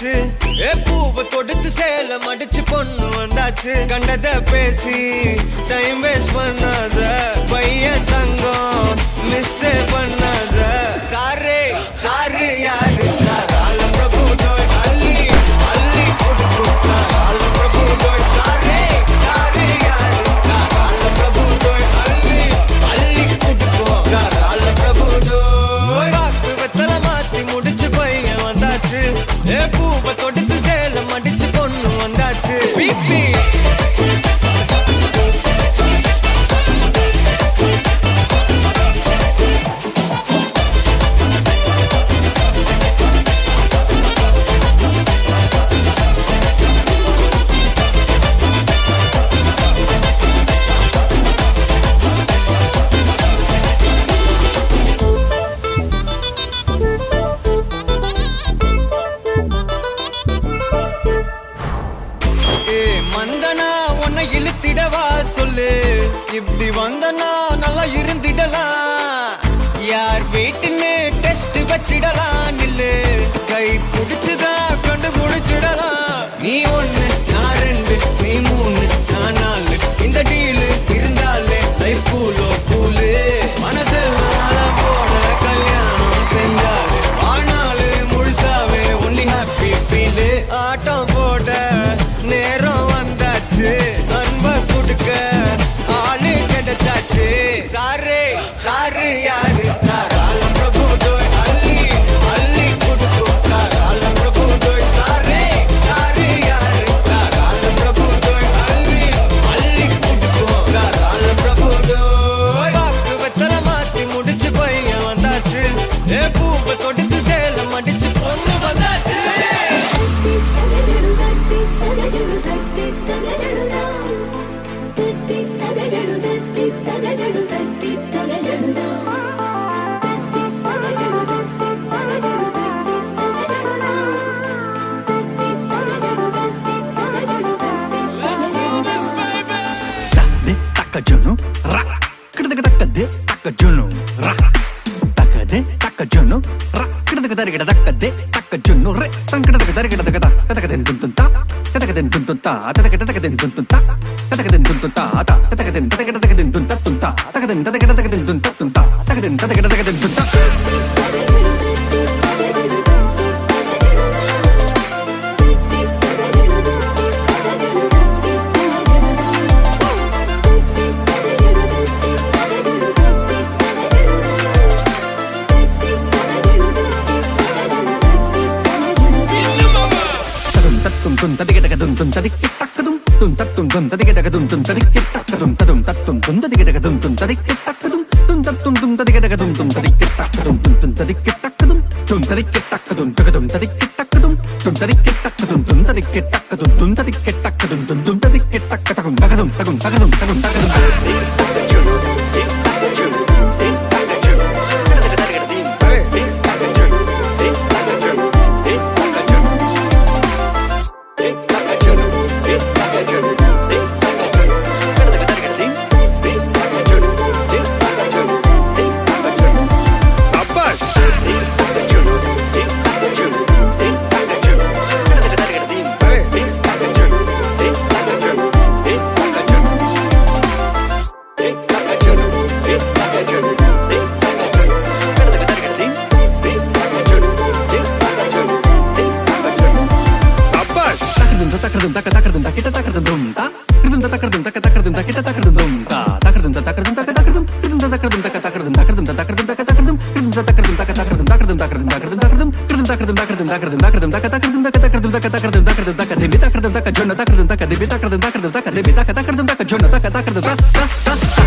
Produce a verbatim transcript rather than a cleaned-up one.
வந்தாச்சு பூவை தொடுத்து சேலம் அடிச்சு பொண்ணு வந்தாச்சு கண்டத பேசி டைம் வேஸ்ட் பண்ணாத பையன் தங்கம் மிஸ் பண்ணாத சாரே சாரு யாரு காலம் பிரபு தோய் அள்ளி அள்ளி கொடுக்கும் காலம் பிரபு தோய் சாரே சாரு யாரு காலம் பிரபு தோய் அள்ளி அள்ளி கொடுக்கும் காலம் பிரபு தோய் வாக்கு வெத்தல மாத்தி முடிச்சு பையன் வந்தாச்சு பூவை தொடுத்து சேலம் அடிச்சு பொண்ணு வந்தாச்சு பிபி இப்படி வந்தனா நல்லா இருந்திடலாம் யார் வீட்டுன்னு டெஸ்ட் வச்சிடலாம் நில்லு கை புடிச்சுதா கண்டு முடிச்சிடலாம் நீ ஒண்ணு நான் ரெண்டு நீ மூணு நான் நாலு இந்த டீலு இருந்தாலே லைஃப் கூலோ கூலு மனசெல்லாம் போட கல்யாணம் செஞ்சாலே ஆனாலு முழுசாவே ஒன்லி ஹாப்பி ஃபீலு ஆட்டம் போட நேரம் வந்தாச்சு அன்பை கொடுக்க सारे सारे यार कालम प्रभु दोय अल्ली अल्ली कुडको कालम प्रभु दोय सारे सारे यार कालम प्रभु दोय अल्ली अल्ली कुडको कालम प्रभु दोय वाक्ku vettala maatti mudichu paiya vandachu e poovu todithu selam adichu ponnu vandachu Takajunu, ra, kidaka takade, takajunu, ra, takade, takajunu, ra, kidaka tarikada takade, takajunu, re, tankada tarikada takada, tatakaden tuntunta, tatakaden tuntunta, tatakaden tatakaden tuntunta, tatakaden tuntunta, tatakaden tatakaden tatakaden tunta tunta, tatakaden tatakaden tatakaden tunta tunta, tatakaden tatakaden tatakaden tunta. Tum tadi kita kadum tum tadi kita kadum tum tatum tum tadi kita kadum tum tadi kita kadum tadum tatum tum tadi kita kadum tum tadi kita kadum tum tatum tum tadi kita kadum tum tadi kita kadum tum tadi kita kadum tum tadi kita kadum kadum tadi kita kadum tum tadi kita kadum tum tadi kita kadum tum tadi kita kadum tum tadi kita kadum kadum kadum kadum kadum kadum Jonna